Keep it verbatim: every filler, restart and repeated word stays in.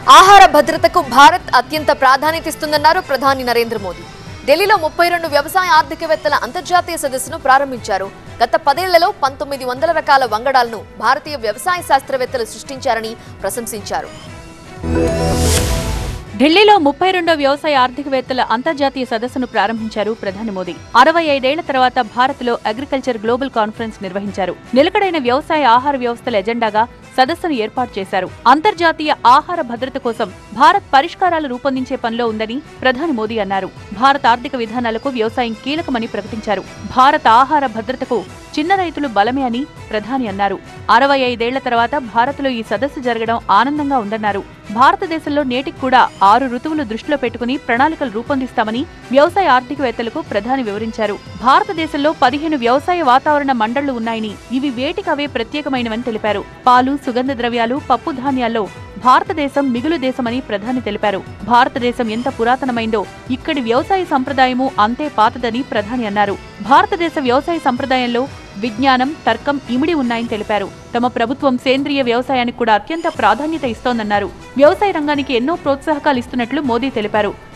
ఆహార భద్రతకు భారత్ అత్యంత ప్రాధాన్యత ఇస్తుందన్నారు ప్రధాని నరేంద్ర మోదీ. ఢిల్లీలో ముప్పై రెండు వ్యవసాయ ఆర్థికవేత్తల అంతర్జాతీయ సదస్సును ప్రారంభించారు. గత పదేళ్లలో పంతొమ్మిది వందల రకాల వంగడాలను భారతీయ వ్యవసాయ శాస్త్రవేత్తలు సృష్టించారని ప్రశంసించారు. ఢిల్లీలో ముప్పై రెండో వ్యవసాయ ఆర్థికవేత్తల అంతర్జాతీయ సదస్సును ప్రారంభించారు ప్రధాని మోదీ. అరవై ఐదేళ్ల తర్వాత భారత్లో అగ్రికల్చర్ గ్లోబల్ కాన్ఫరెన్స్ నిర్వహించారు. నిలకడైన వ్యవసాయ ఆహార వ్యవస్థల ఎజెండాగా సదస్సును ఏర్పాటు చేశారు. అంతర్జాతీయ ఆహార భద్రత కోసం భారత్ పరిష్కారాలు రూపొందించే పనిలో ఉందని ప్రధాని మోదీ అన్నారు. భారత ఆర్థిక విధానాలకు వ్యవసాయం కీలకమని ప్రకటించారు. భారత ఆహార భద్రతకు చిన్న రైతులు బలమే అని ప్రధాని అన్నారు. అరవై ఐదేళ్ల తర్వాత భారత్లో ఈ సదస్సు జరగడం ఆనందంగా ఉందన్నారు. భారతదేశంలో నేటికి కూడా ఆరు ఋతువులు దృష్టిలో పెట్టుకుని ప్రణాళికలు రూపొందిస్తామని వ్యవసాయ ఆర్థికవేత్తలకు ప్రధాని వివరించారు. భారతదేశంలో పదిహేను వ్యవసాయ వాతావరణ మండళ్లు ఉన్నాయని, ఇవి వేటికవే ప్రత్యేకమైనవని తెలిపారు. పాలు, సుగంధ ద్రవ్యాలు, పప్పు ధాన్యాల్లో భారతదేశం మిగులు దేశమని ప్రధాని తెలిపారు. భారతదేశం ఎంత పురాతనమైందో ఇక్కడి వ్యవసాయ సంప్రదాయము అంతే పాతదని ప్రధాని అన్నారు. భారతదేశ వ్యవసాయ సంప్రదాయంలో విజ్ఞానం, తర్కం ఇమిడి ఉన్నాయని తెలిపారు. తమ ప్రభుత్వం సేంద్రియ వ్యవసాయానికి కూడా అత్యంత ప్రాధాన్యత ఇస్తోందన్నారు. వ్యవసాయ రంగానికి ఎన్నో ప్రోత్సాహకాలు ఇస్తున్నట్లు మోదీ తెలిపారు.